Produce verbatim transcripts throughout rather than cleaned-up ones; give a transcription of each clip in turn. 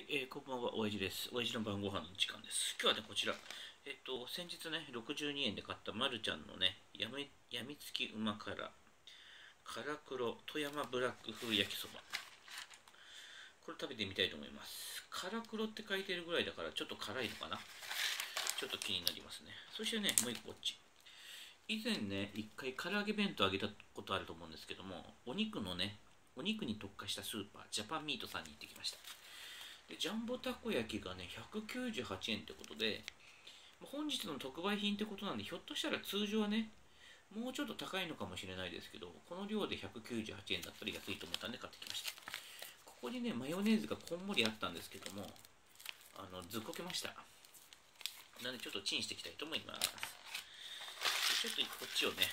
、えー、こんばんは、おやじです。おやじの晩ご飯の時間です。今日はね、こちら、えっ、と、先日ね、ろくじゅうにえんで買ったまるちゃんのね、やみやみつきうま辛、辛黒富山ブラック風焼きそば。これ食べてみたいと思います。辛黒って書いてるぐらいだから、ちょっと辛いのかな。ちょっと気になりますね。そしてね、もう一個こっち。以前ね、一回唐揚げ弁当あげたことあると思うんですけども、お肉のね、お肉に特化したスーパー、ジャパンミートさんに行ってきました。でジャンボたこ焼きがね、ひゃくきゅうじゅうはちえんってことで、本日の特売品ってことなんで、ひょっとしたら通常はね、もうちょっと高いのかもしれないですけど、この量でひゃくきゅうじゅうはちえんだったら安いと思ったんで買ってきました。ここにね、マヨネーズがこんもりあったんですけども、あのずっこけました。なのでちょっとチンしていきたいと思います。ちょっとこっちをね、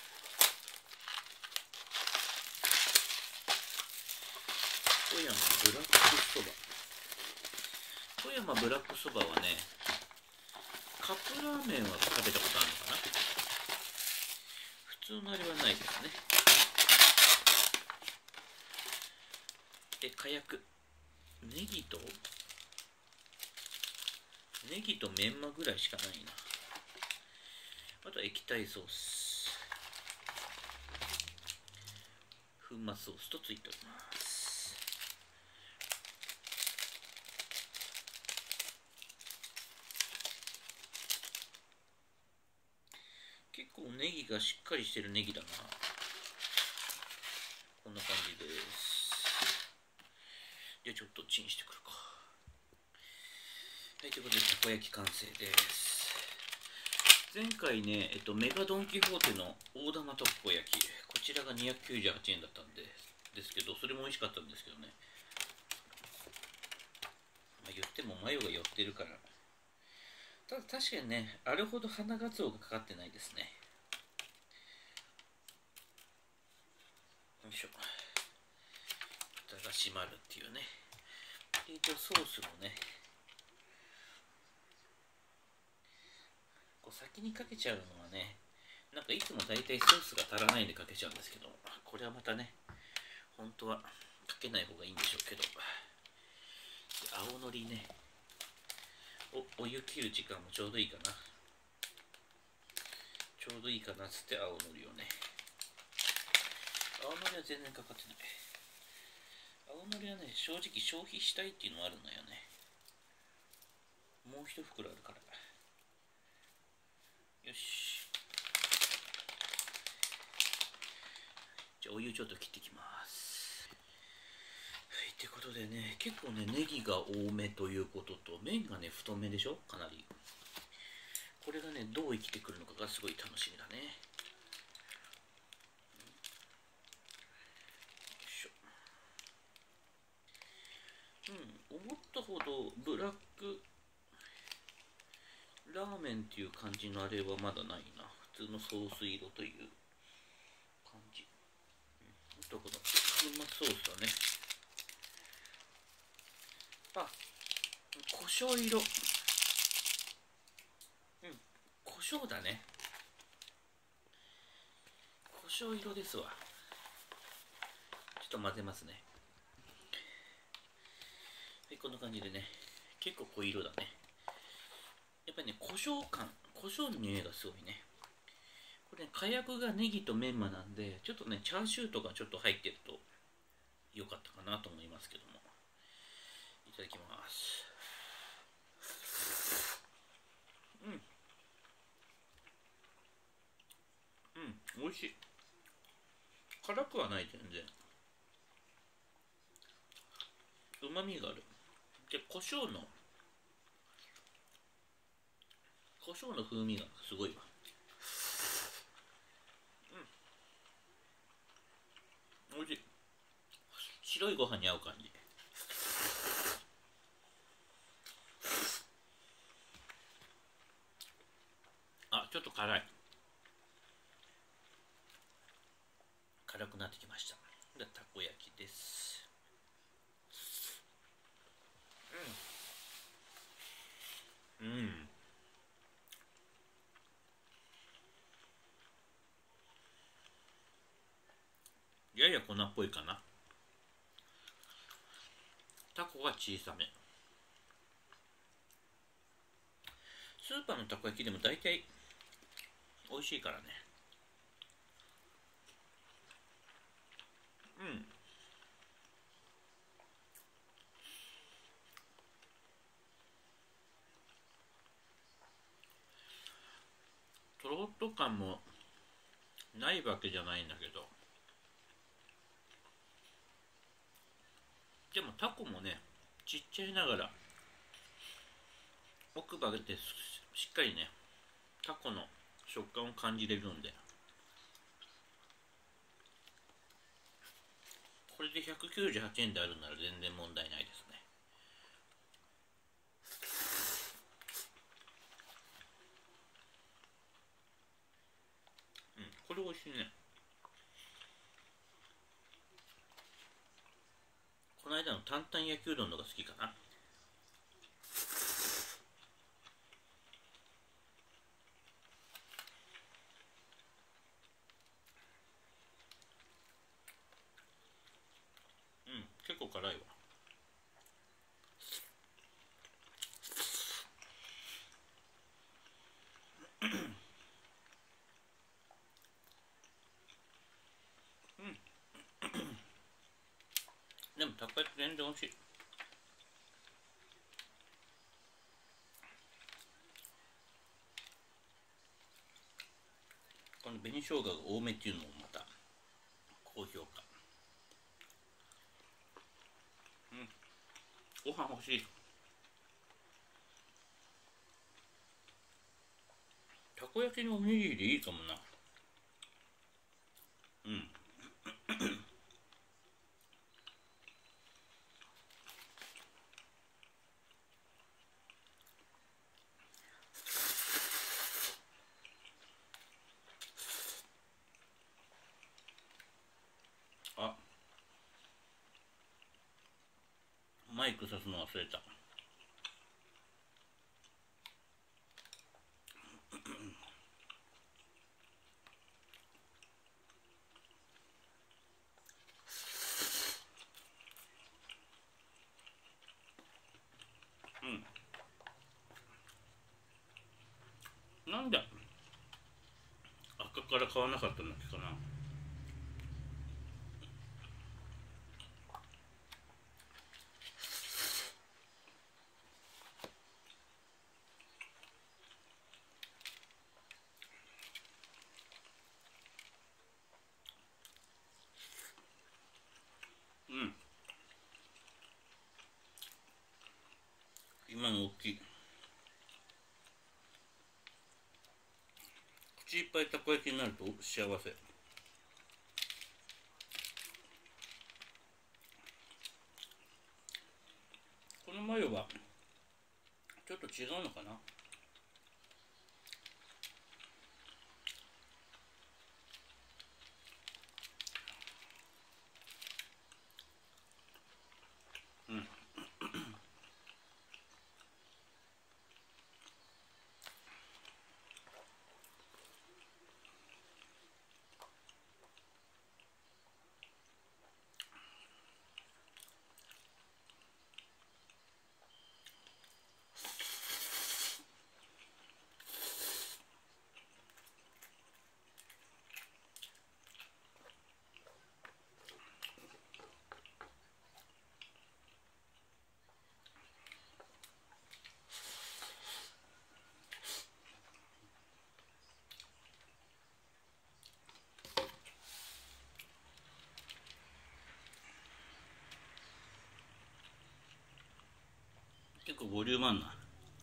富山ブラックそば。富山ブラックそばはね、カップラーメンは食べたことあるのかな。普通のあれはないですね。で、かやく。ネギと、ネギとメンマぐらいしかないな。あと液体ソース。粉末ソースとついております。結構ネギがしっかりしてるネギだな。こんな感じです。じゃあちょっとチンしてくるか。はい、ということで、たこ焼き完成です。前回ね、えっと、メガドン・キホーテの大玉たこ焼き、こちらがにひゃくきゅうじゅうはちえんだったんで、ですけど、それも美味しかったんですけどね。まあ、言ってもマヨが寄ってるから。ただ確かにね、あれほど花ガツオがかかってないですね。よいしょ。蓋が閉まるっていうね。で、一応ソースもね、こう先にかけちゃうのはね、なんかいつも大体ソースが足らないんでかけちゃうんですけど、これはまたね、本当はかけない方がいいんでしょうけど、青のりね、お, お湯切る時間もちょうどいいかな。ちょうどいいかなっつって青のりをね。青のりは全然かかってない。青のりはね、正直消費したいっていうのはあるのよね。もう一袋あるから。よし。じゃあお湯ちょっと切ってきます。はい、ってことでね、結構ね、ネギが多めということと、麺がね、太めでしょかなり。これがね、どう生きてくるのかがすごい楽しみだね。うん、思ったほどブラックラーメンっていう感じのあれはまだないな。普通のソース色という感じ。うん、どこだ、粉末ソースだね。あ、胡椒色。うん、胡椒だね。胡椒色ですわ。ちょっと混ぜますね。はい、こんな感じでね、結構濃い色だね。やっぱりね、胡椒感、胡椒の匂いがすごいね。これね、かやくがネギとメンマなんで、ちょっとね、チャーシューとかちょっと入ってると良かったかなと思いますけども。いただきます。うん。うん、美味しい。辛くはない全然。うまみがある。で、胡椒の、胡椒の風味がすごいわ。うん。美味しい。白いご飯に合う感じ。あ、ちょっと辛い。辛くなってきました。で、たこ焼きです。うん。うん。やや粉っぽいかな。タコが小さめ。 スーパーのたこ焼きでも大体美味しいからね。うん。とろっと感もないわけじゃないんだけど、でもタコもね、ちっちゃいながら奥歯でしっかりね、タコの食感を感じれるんで、これでひゃくきゅうじゅうはちえんであるなら全然問題ないですね。うん、これ美味しいね。この間の担々焼きうどんのが好きかな。うん、結構辛いわ。うん。でもたこ焼き全然美味しい。この紅生姜が多めっていうのもまた高評価。うん、ご飯欲しい。たこ焼きのおにぎりでいいかもな。うん。あ、マイクさすの忘れた。うん。なんで赤から買わなかったんだっけかな。うん。今の大きい。口いっぱいたこ焼きになると幸せ。このマヨはちょっと違うのかな。うん。結構ボリュームあんな。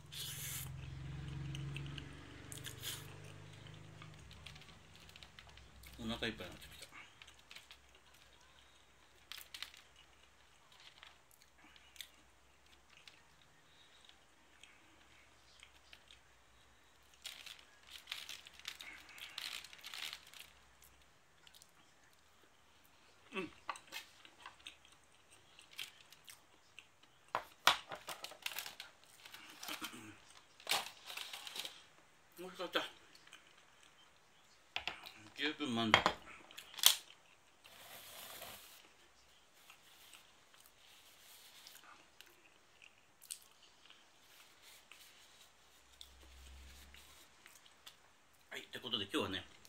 お腹いっぱいになってきた。うん。美味しかった。十分満足。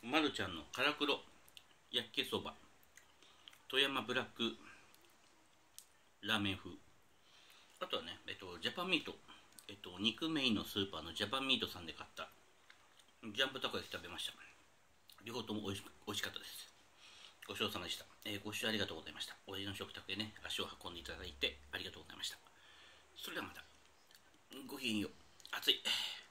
まるちゃんの辛黒焼きそば、富山ブラックラーメン風、あとはね、えっと、ジャパンミート、えっと、肉メインのスーパーのジャパンミートさんで買ったジャンプたこ焼き食べました。両方ともおいしおいしかったです。ごちそうさまでした。えー、ご視聴ありがとうございました。おじの食卓へね、足を運んでいただいてありがとうございました。それではまた。ごきげんよう。暑い。